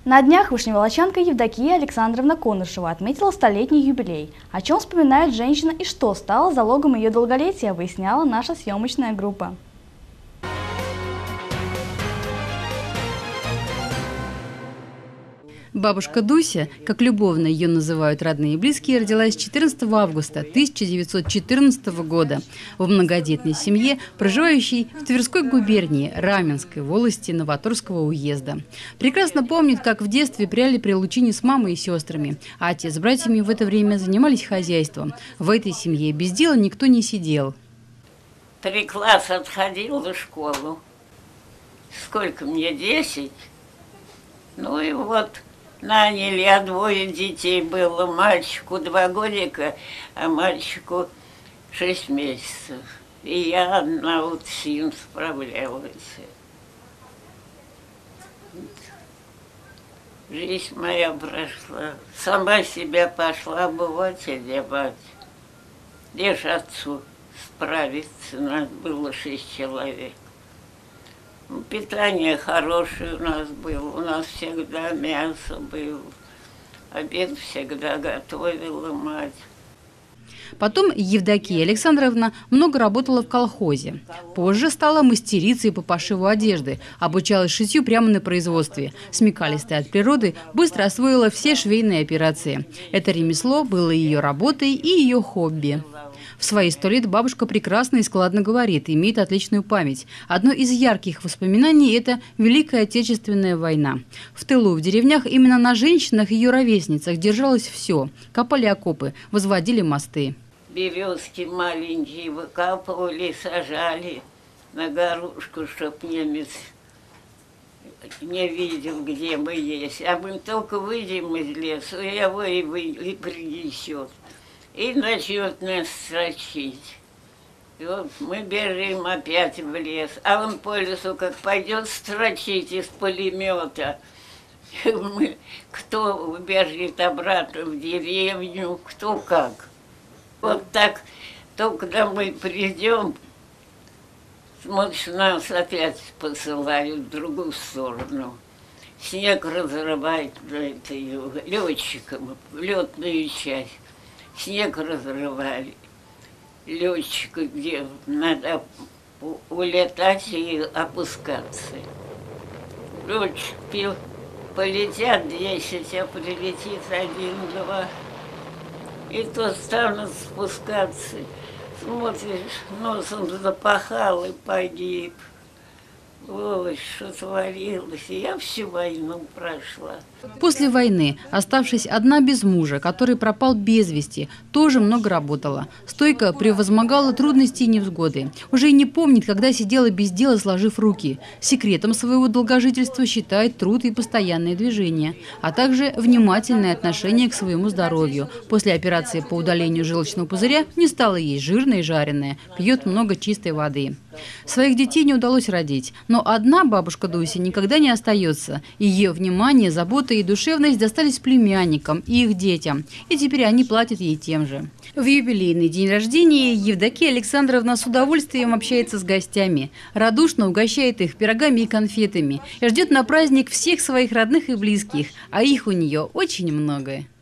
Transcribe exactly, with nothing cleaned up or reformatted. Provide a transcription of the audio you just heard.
На днях вышневолочанка Евдокия Александровна Конышева отметила столетний юбилей. О чем вспоминает женщина и что стало залогом ее долголетия, выясняла наша съемочная группа. Бабушка Дуся, как любовно ее называют родные и близкие, родилась четырнадцатого августа тысяча девятьсот четырнадцатого года в многодетной семье, проживающей в Тверской губернии Раменской волости Новоторского уезда. Прекрасно помнит, как в детстве пряли при лучине с мамой и сестрами, а отец с братьями в это время занимались хозяйством. В этой семье без дела никто не сидел. Три класса отходил в школу. Сколько мне? Десять? Ну и вот... Наняли, а двое детей было. Мальчику два годика, а мальчику шесть месяцев. И я одна вот с ним справлялась. Жизнь моя прошла. Сама себя пошла обувать, одевать. Лишь отцу справиться. Нас было шесть человек. Питание хорошее у нас было, у нас всегда мясо было, обед всегда готовила мать. Потом Евдокия Александровна много работала в колхозе. Позже стала мастерицей по пошиву одежды, обучалась шитью прямо на производстве. Смекалистая от природы, быстро освоила все швейные операции. Это ремесло было ее работой и ее хобби. В свои сто лет бабушка прекрасно и складно говорит, имеет отличную память. Одно из ярких воспоминаний – это Великая Отечественная война. В тылу, в деревнях, именно на женщинах и ее ровесницах держалось все. Копали окопы, возводили мосты. Березки маленькие выкапывали, сажали на горушку, чтоб немец не видел, где мы есть. А мы только выйдем из леса, его и, вы, и принесет. И начнет нас строчить. И вот мы бежим опять в лес. А он по лесу как пойдет строчить из пулемета. Мы, кто убежит обратно в деревню, кто как. Вот так, только когда мы придем, смотришь, нас опять посылают в другую сторону. Снег разрывает летчикам, летную часть. Снег разрывали. Летчика, где надо улетать и опускаться. Летчики полетят десять, а прилетит один-два. И то станут спускаться. Смотришь, носом запахал и погиб. Ой, что творилось. Я всю войну прошла. После войны, оставшись одна без мужа, который пропал без вести, тоже много работала. Стойко превозмогала трудности и невзгоды. Уже и не помнит, когда сидела без дела, сложив руки. Секретом своего долгожительства считает труд и постоянные движения, а также внимательное отношение к своему здоровью. После операции по удалению желчного пузыря не стала есть жирное и жареное, пьет много чистой воды. Своих детей не удалось родить, но одна бабушка Дуся никогда не остается. Ее внимание, забота и душевность достались племянникам и их детям, и теперь они платят ей тем же. В юбилейный день рождения Евдокия Александровна с удовольствием общается с гостями, радушно угощает их пирогами и конфетами и ждет на праздник всех своих родных и близких, а их у нее очень много.